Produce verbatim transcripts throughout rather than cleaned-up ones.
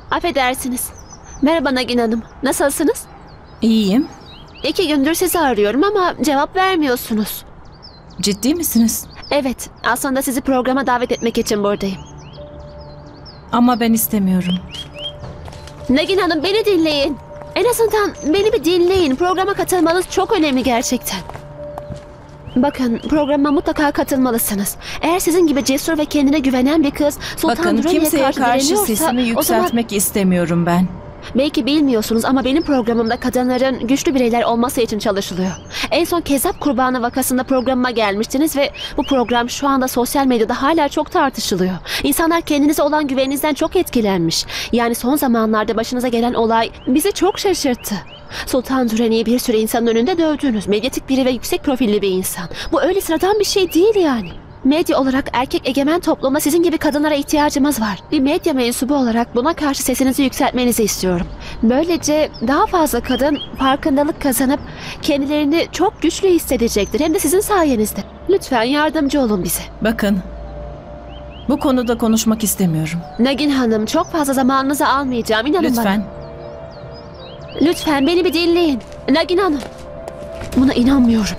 Affedersiniz. Merhaba Nagin Hanım. Nasılsınız? İyiyim. İki gündür sizi arıyorum ama cevap vermiyorsunuz. Ciddi misiniz? Evet, aslında sizi programa davet etmek için buradayım. Ama ben istemiyorum. Nagin Hanım, beni dinleyin. En azından beni bir dinleyin. Programa katılmanız çok önemli gerçekten. Bakın, programa mutlaka katılmalısınız. Eğer sizin gibi cesur ve kendine güvenen bir kız Sultan Bakın, Durrani'ye kimseye karşı, karşı direniyorsa, sesimi o zaman yükseltmek istemiyorum ben. belki bilmiyorsunuz ama benim programımda kadınların güçlü bireyler olması için çalışılıyor. En son Kezzap Kurbanı vakasında programıma gelmiştiniz ve bu program şu anda sosyal medyada hala çok tartışılıyor. İnsanlar kendinize olan güveninizden çok etkilenmiş. Yani son zamanlarda başınıza gelen olay bizi çok şaşırttı. Sultan Durrani'yi bir sürü insanın önünde dövdünüz. Medyatik biri ve yüksek profilli bir insan. Bu öyle sıradan bir şey değil yani. Medya olarak erkek egemen toplumda sizin gibi kadınlara ihtiyacımız var. Bir medya mensubu olarak buna karşı sesinizi yükseltmenizi istiyorum. Böylece daha fazla kadın farkındalık kazanıp kendilerini çok güçlü hissedecektir. Hem de sizin sayenizde. Lütfen yardımcı olun bize. Bakın, bu konuda konuşmak istemiyorum. Nagin Hanım, çok fazla zamanınızı almayacağım. İnanın bana. Lütfen. Lütfen beni bir dinleyin. Nagin Hanım. Buna inanmıyorum.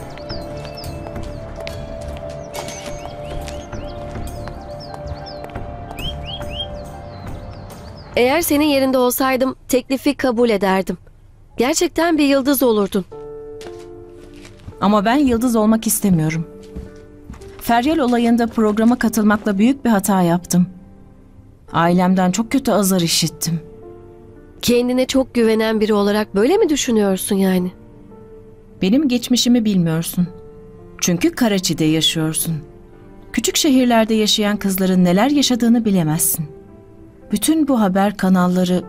Eğer senin yerinde olsaydım teklifi kabul ederdim. Gerçekten bir yıldız olurdun. Ama ben yıldız olmak istemiyorum. Feryal olayında programa katılmakla büyük bir hata yaptım. Ailemden çok kötü azar işittim. Kendine çok güvenen biri olarak böyle mi düşünüyorsun yani? Benim geçmişimi bilmiyorsun. Çünkü Karachi'de yaşıyorsun. Küçük şehirlerde yaşayan kızların neler yaşadığını bilemezsin. Bütün bu haber kanalları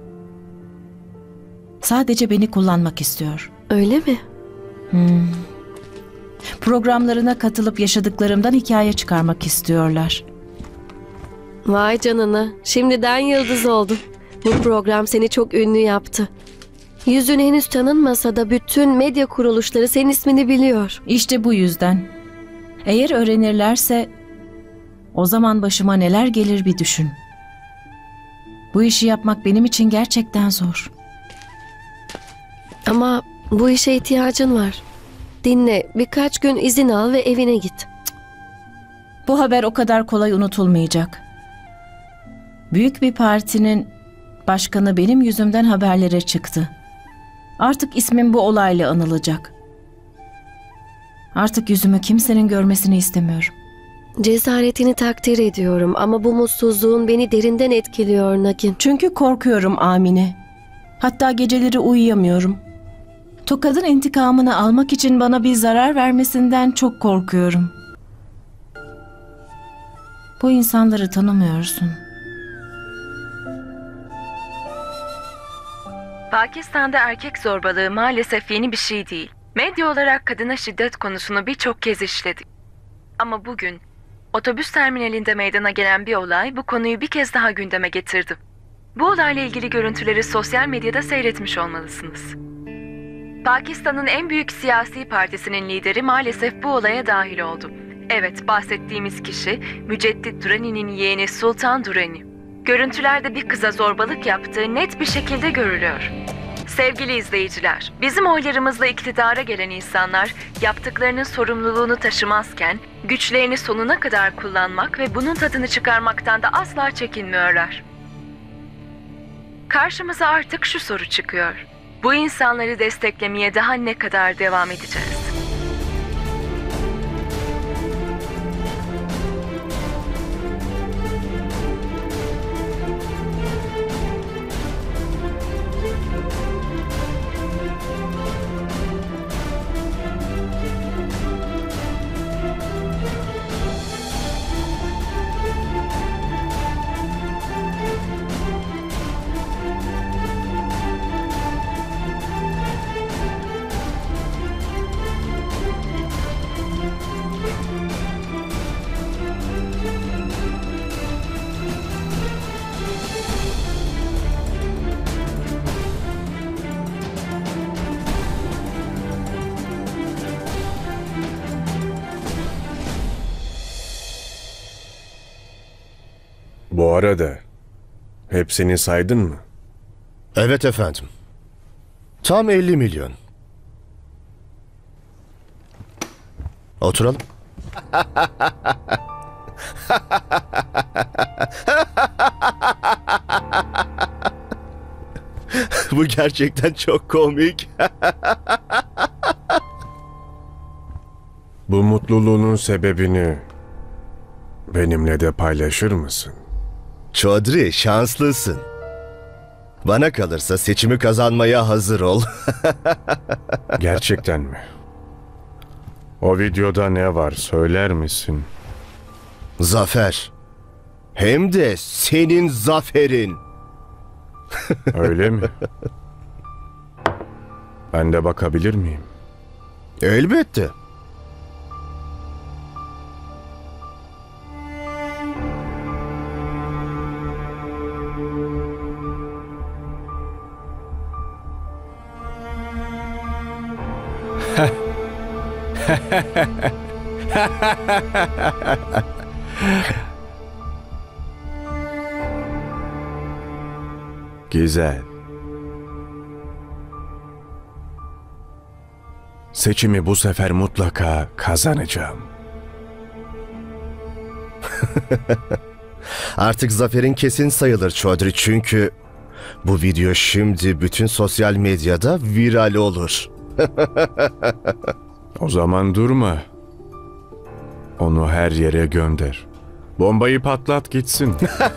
sadece beni kullanmak istiyor. Öyle mi? Hmm. Programlarına katılıp yaşadıklarımdan hikaye çıkarmak istiyorlar. Vay canına, şimdiden yıldız oldun. Bu program seni çok ünlü yaptı. Yüzün henüz tanınmasa da bütün medya kuruluşları senin ismini biliyor. İşte bu yüzden. Eğer öğrenirlerse o zaman başıma neler gelir bir düşün. Bu işi yapmak benim için gerçekten zor. Ama bu işe ihtiyacın var. Dinle, birkaç gün izin al ve evine git. Bu haber o kadar kolay unutulmayacak. Büyük bir partinin başkanı benim yüzümden haberlere çıktı. Artık ismim bu olayla anılacak. Artık yüzümü kimsenin görmesini istemiyorum. Cesaretini takdir ediyorum ama bu mutsuzluğun beni derinden etkiliyor Nagin. Çünkü korkuyorum Amine. Hatta geceleri uyuyamıyorum. Tokad'ın intikamını almak için bana bir zarar vermesinden çok korkuyorum. Bu insanları tanımıyorsun. Pakistan'da erkek zorbalığı maalesef yeni bir şey değil. Medya olarak kadına şiddet konusunu birçok kez işledik. Ama bugün otobüs terminalinde meydana gelen bir olay bu konuyu bir kez daha gündeme getirdi. Bu olayla ilgili görüntüleri sosyal medyada seyretmiş olmalısınız. Pakistan'ın en büyük siyasi partisinin lideri maalesef bu olaya dahil oldu. Evet, bahsettiğimiz kişi Müceddit Durrani'nin yeğeni Sultan Durrani. Görüntülerde bir kıza zorbalık yaptığı net bir şekilde görülüyor. Sevgili izleyiciler, bizim oylarımızla iktidara gelen insanlar yaptıklarının sorumluluğunu taşımazken güçlerini sonuna kadar kullanmak ve bunun tadını çıkarmaktan da asla çekinmiyorlar. Karşımıza artık şu soru çıkıyor. Bu insanları desteklemeye daha ne kadar devam edeceğiz? Bu arada Hepsini saydın mı? Evet efendim. Tam elli milyon. Oturalım. Bu gerçekten çok komik. Bu mutluluğunun sebebini benimle de paylaşır mısın? Chaudhry, şanslısın. Bana kalırsa seçimi kazanmaya hazır ol. Gerçekten mi? O videoda ne var söyler misin? Zafer. Hem de senin zaferin. Öyle mi? Ben de bakabilir miyim? Elbette. Güzel. Seçimi bu sefer mutlaka kazanacağım. Artık zaferin kesin sayılır Chaudhry, çünkü bu video şimdi bütün sosyal medyada viral olur. O zaman durma. Onu her yere gönder. Bombayı patlat gitsin.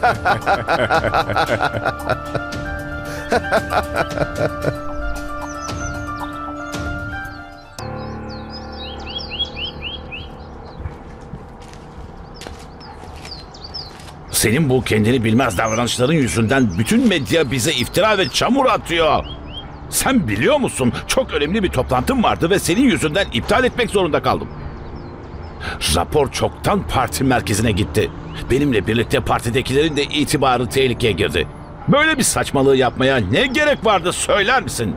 Senin bu kendini bilmez davranışların yüzünden bütün medya bize iftira ve çamur atıyor. Sen biliyor musun? Çok önemli bir toplantım vardı ve senin yüzünden iptal etmek zorunda kaldım. Rapor çoktan parti merkezine gitti. Benimle birlikte partidekilerin de itibarı tehlikeye girdi. Böyle bir saçmalığı yapmaya ne gerek vardı söyler misin?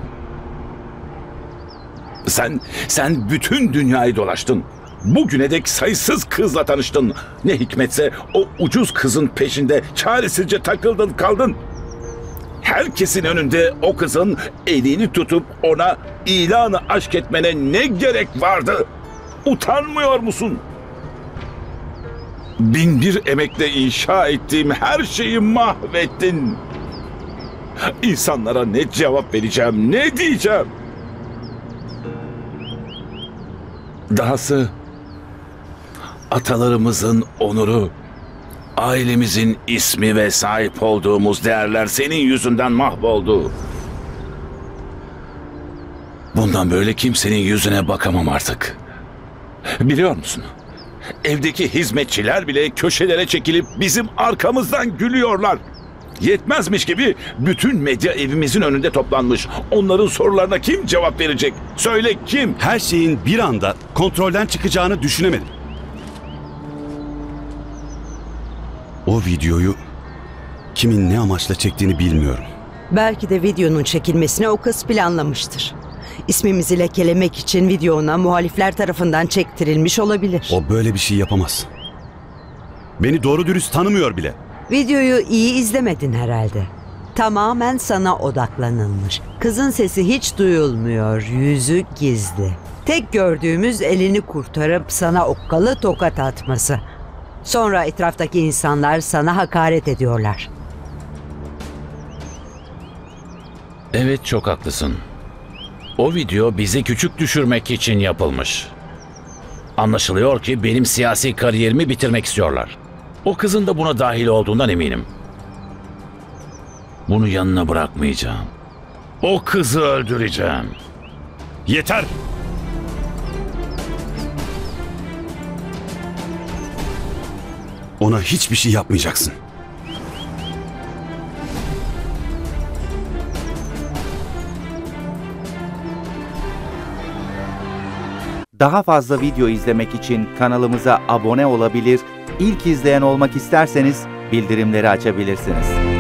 Sen, sen bütün dünyayı dolaştın. Bugüne dek sayısız kızla tanıştın. Ne hikmetse o ucuz kızın peşinde çaresizce takıldın kaldın. Herkesin önünde o kızın elini tutup ona ilanı aşk etmene ne gerek vardı? Utanmıyor musun? Bin bir emekle inşa ettiğim her şeyi mahvettin. İnsanlara ne cevap vereceğim, ne diyeceğim? Dahası atalarımızın onuru, ailemizin ismi ve sahip olduğumuz değerler senin yüzünden mahvoldu. Bundan böyle kimsenin yüzüne bakamam artık. Biliyor musun? Evdeki hizmetçiler bile köşelere çekilip bizim arkamızdan gülüyorlar. Yetmezmiş gibi bütün medya evimizin önünde toplanmış. Onların sorularına kim cevap verecek? Söyle kim? Her şeyin bir anda kontrolden çıkacağını düşünemedim. O videoyu kimin ne amaçla çektiğini bilmiyorum. Belki de videonun çekilmesini o kız planlamıştır. İsmimizi lekelemek için video ona muhalifler tarafından çektirilmiş olabilir. O böyle bir şey yapamaz. Beni doğru dürüst tanımıyor bile. Videoyu iyi izlemedin herhalde. Tamamen sana odaklanılmış. Kızın sesi hiç duyulmuyor, yüzü gizli. Tek gördüğümüz elini kurtarıp sana okkalı tokat atması. Sonra etraftaki insanlar sana hakaret ediyorlar. Evet, çok haklısın. O video bizi küçük düşürmek için yapılmış. Anlaşılıyor ki benim siyasi kariyerimi bitirmek istiyorlar. O kızın da buna dahil olduğundan eminim. Bunu yanına bırakmayacağım. O kızı öldüreceğim. Yeter! Ona hiçbir şey yapmayacaksın. Daha fazla video izlemek için kanalımıza abone olabilir, ilk izleyen olmak isterseniz bildirimleri açabilirsiniz.